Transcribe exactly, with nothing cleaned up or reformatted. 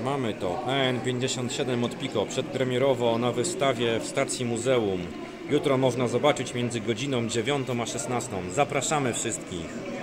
Mamy to. A N pięćdziesiąt siedem od Pico, przedpremierowo na wystawie w stacji muzeum. Jutro można zobaczyć między godziną dziewiątą a szesnastą. Zapraszamy wszystkich.